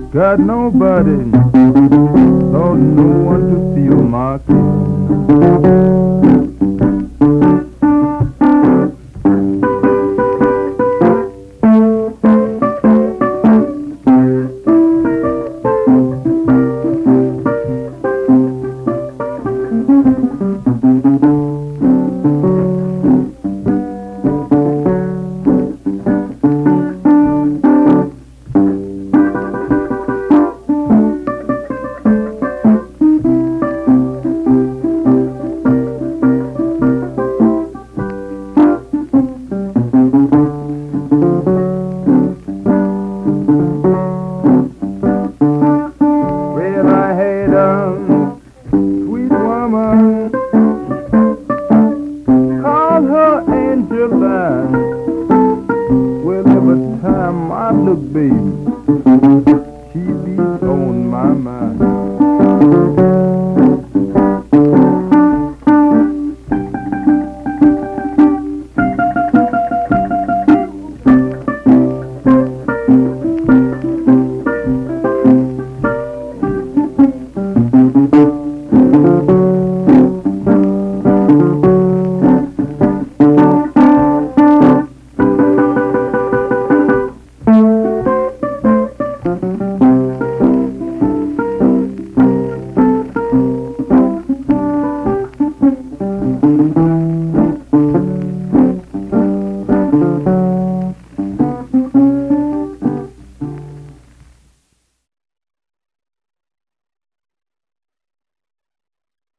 Got nobody, Lord, no one to feel my pain. Sweet woman, call her Angeline. Well, every time I look, baby, she be on my mind.